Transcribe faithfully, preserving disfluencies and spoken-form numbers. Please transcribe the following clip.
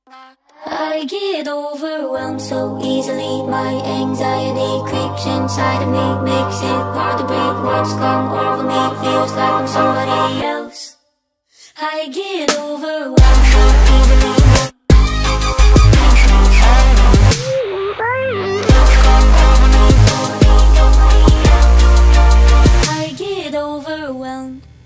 I get overwhelmed so easily. My anxiety creeps inside of me, makes it hard to breathe. Words come over me, feels like I'm somebody else. I get overwhelmed so easily. I get overwhelmed.